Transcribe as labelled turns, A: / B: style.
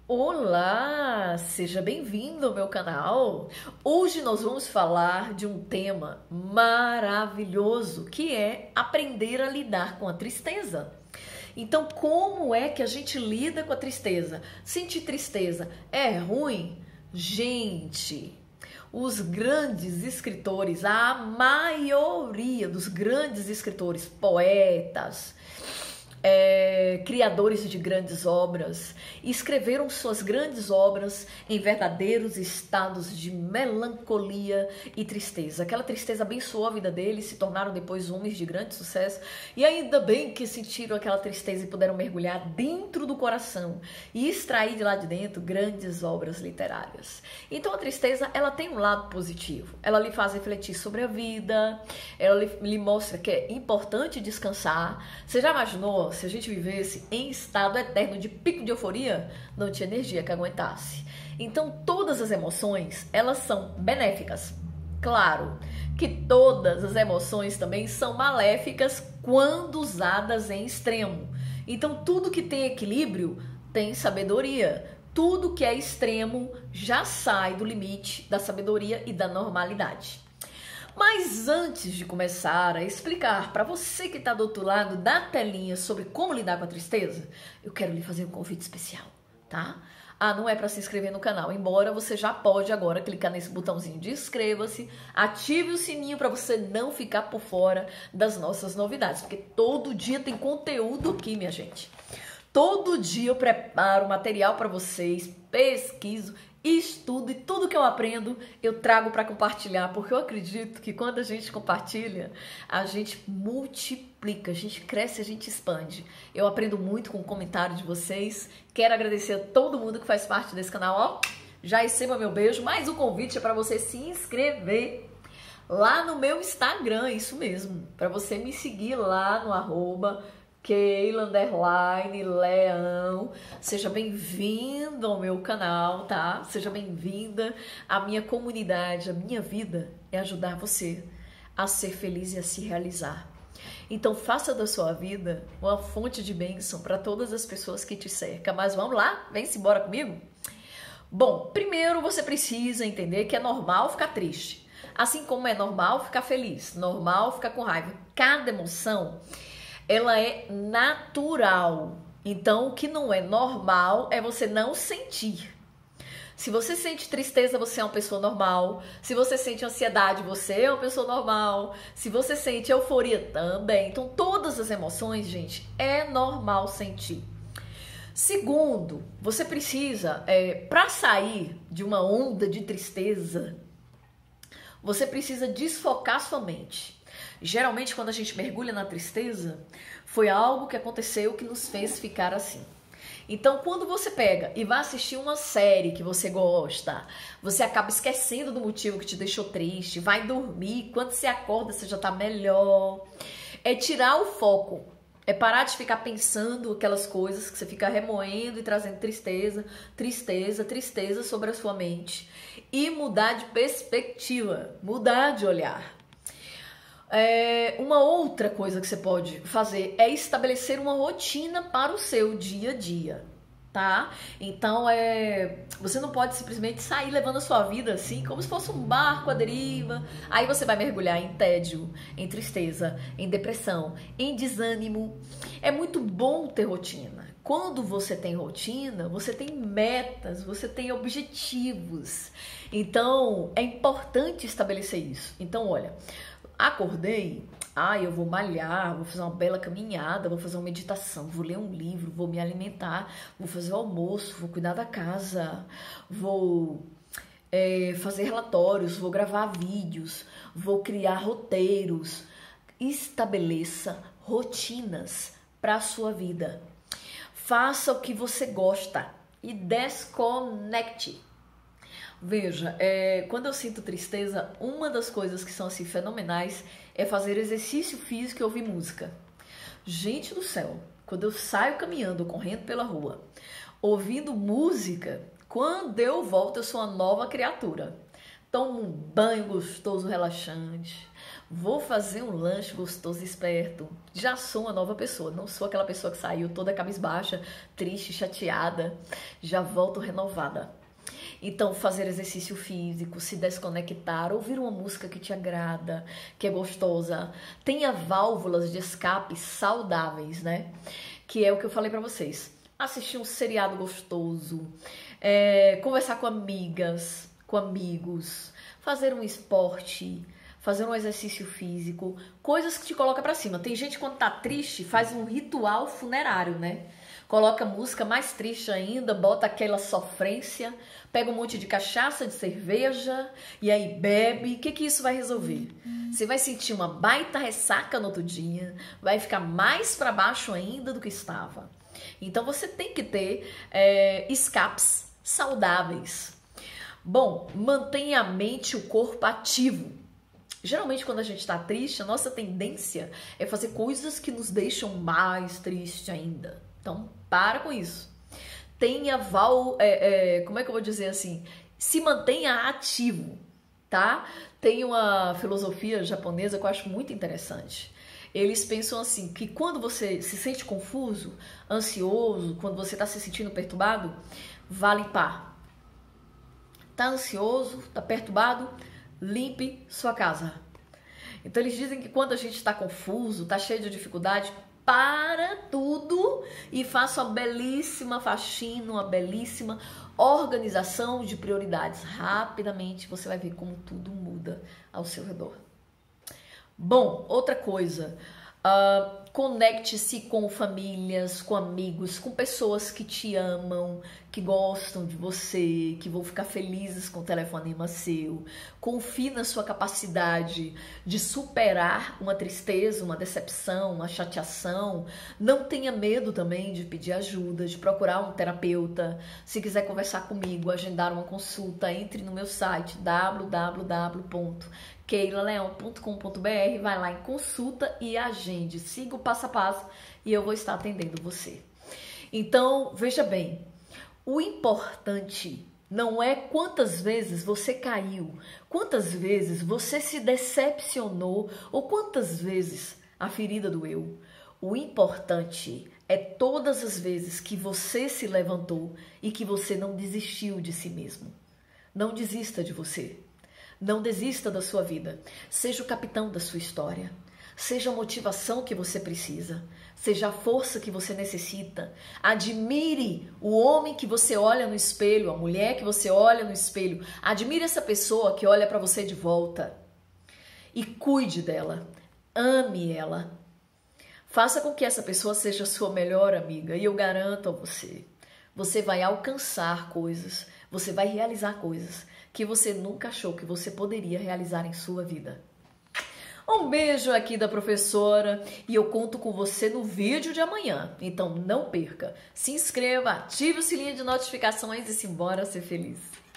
A: Olá, seja bem-vindo ao meu canal. Hoje nós vamos falar de um tema maravilhoso, que é aprender a lidar com a tristeza. Então, como é que a gente lida com a tristeza? Sentir tristeza é ruim? Gente, os grandes escritores, a maioria dos grandes escritores, poetas, criadores de grandes obras, escreveram suas grandes obras em verdadeiros estados de melancolia e tristeza. Aquela tristeza abençoou a vida deles, se tornaram depois homens de grande sucesso, e ainda bem que sentiram aquela tristeza e puderam mergulhar dentro do coração e extrair de lá de dentro grandes obras literárias. Então a tristeza, ela tem um lado positivo, ela lhe faz refletir sobre a vida, ela lhe mostra que é importante descansar. Você já imaginou se a gente vivesse em estado eterno de pico de euforia? Não tinha energia que aguentasse. Então todas as emoções, elas são benéficas. Claro que todas as emoções também são maléficas quando usadas em extremo. Então tudo que tem equilíbrio tem sabedoria. Tudo que é extremo já sai do limite da sabedoria e da normalidade. Mas antes de começar a explicar para você que está do outro lado da telinha sobre como lidar com a tristeza, eu quero lhe fazer um convite especial, tá? Não é para se inscrever no canal, embora você já pode agora clicar nesse botãozinho de inscreva-se, ative o sininho para você não ficar por fora das nossas novidades, porque todo dia tem conteúdo aqui, minha gente. Todo dia eu preparo material para vocês, pesquiso, estudo, e tudo que eu aprendo eu trago para compartilhar, porque eu acredito que quando a gente compartilha, a gente multiplica, a gente cresce, a gente expande. Eu aprendo muito com o comentário de vocês. Quero agradecer a todo mundo que faz parte desse canal. Já receba meu beijo, mas o convite é para você se inscrever lá no meu Instagram, isso mesmo, para você me seguir lá no @Keila_Leão. Seja bem-vindo ao meu canal, tá? Seja bem-vinda à minha comunidade. A minha vida é ajudar você a ser feliz e a se realizar. Então faça da sua vida uma fonte de bênção para todas as pessoas que te cercam. Mas vamos lá? Vem-se embora comigo? Bom, primeiro você precisa entender que é normal ficar triste. Assim como é normal ficar feliz, normal ficar com raiva. Cada emoção, ela é natural. Então, o que não é normal é você não sentir. Se você sente tristeza, você é uma pessoa normal. Se você sente ansiedade, você é uma pessoa normal. Se você sente euforia, também. Então, todas as emoções, gente, é normal sentir. Segundo, você precisa, para sair de uma onda de tristeza, você precisa desfocar sua mente. Geralmente, quando a gente mergulha na tristeza, foi algo que aconteceu que nos fez ficar assim. Então, quando você pega e vai assistir uma série que você gosta, você acaba esquecendo do motivo que te deixou triste, vai dormir, quando você acorda, você já tá melhor. É tirar o foco, é parar de ficar pensando aquelas coisas que você fica remoendo e trazendo tristeza, tristeza, tristeza sobre a sua mente. E mudar de perspectiva, mudar de olhar. Uma outra coisa que você pode fazer é estabelecer uma rotina para o seu dia a dia, tá? Então, você não pode simplesmente sair levando a sua vida assim, como se fosse um barco à deriva. Aí você vai mergulhar em tédio, em tristeza, em depressão, em desânimo. É muito bom ter rotina. Quando você tem rotina, você tem metas, você tem objetivos. Então, é importante estabelecer isso. Então, olha, acordei, eu vou malhar, vou fazer uma bela caminhada, vou fazer uma meditação, vou ler um livro, vou me alimentar, vou fazer o almoço, vou cuidar da casa, vou fazer relatórios, vou gravar vídeos, vou criar roteiros. Estabeleça rotinas para a sua vida. Faça o que você gosta e desconecte. Veja, quando eu sinto tristeza, uma das coisas que são assim fenomenais é fazer exercício físico e ouvir música. Gente do céu, quando eu saio caminhando, correndo pela rua, ouvindo música, quando eu volto eu sou uma nova criatura. Tomo um banho gostoso, relaxante, Vou fazer um lanche gostoso e esperto. Já sou uma nova pessoa, não sou aquela pessoa que saiu toda cabisbaixa, triste, chateada. Já volto renovada. Então, fazer exercício físico, se desconectar, ouvir uma música que te agrada, que é gostosa. Tenha válvulas de escape saudáveis, né? Que é o que eu falei pra vocês. Assistir um seriado gostoso, conversar com amigas, com amigos, fazer um esporte, fazer um exercício físico, coisas que te colocam pra cima. Tem gente quando tá triste, faz um ritual funerário, né? Coloca música mais triste ainda, bota aquela sofrência, pega um monte de cachaça, de cerveja e aí bebe. O que isso vai resolver? Você vai sentir uma baita ressaca no outro dia, vai ficar mais para baixo ainda do que estava. Então você tem que ter escapes saudáveis. Bom, mantenha a mente e o corpo ativo. Geralmente quando a gente está triste, a nossa tendência é fazer coisas que nos deixam mais triste ainda. Então, para com isso. Tenha como é que eu vou dizer assim? Se mantenha ativo, tá? Tem uma filosofia japonesa que eu acho muito interessante. Eles pensam assim, que quando você se sente confuso, ansioso, quando você está se sentindo perturbado, vá limpar. Tá ansioso, tá perturbado? Limpe sua casa. Então eles dizem que quando a gente está confuso, está cheio de dificuldade, para tudo e faça uma belíssima faxina, uma belíssima organização de prioridades. Rapidamente você vai ver como tudo muda ao seu redor. Bom, outra coisa, conecte-se com famílias, com amigos, com pessoas que te amam, que gostam de você, que vão ficar felizes com o telefonema seu. Confie na sua capacidade de superar uma tristeza, uma decepção, uma chateação. Não tenha medo também de pedir ajuda, de procurar um terapeuta. Se quiser conversar comigo, agendar uma consulta, entre no meu site www.keilaleon.com.br, vai lá em consulta e agende. Siga o passo a passo e eu vou estar atendendo você. Então, veja bem, o importante não é quantas vezes você caiu, quantas vezes você se decepcionou ou quantas vezes a ferida doeu. O importante é todas as vezes que você se levantou e que você não desistiu de si mesmo. Não desista de você. Não desista da sua vida. Seja o capitão da sua história. Seja a motivação que você precisa. Seja a força que você necessita. Admire o homem que você olha no espelho, a mulher que você olha no espelho. Admire essa pessoa que olha para você de volta. E cuide dela. Ame ela. Faça com que essa pessoa seja a sua melhor amiga. E eu garanto a você, você vai alcançar coisas. Você vai realizar coisas que você nunca achou que você poderia realizar em sua vida. Um beijo aqui da professora e eu conto com você no vídeo de amanhã. Então não perca. Se inscreva, ative o sininho de notificações e simbora ser feliz.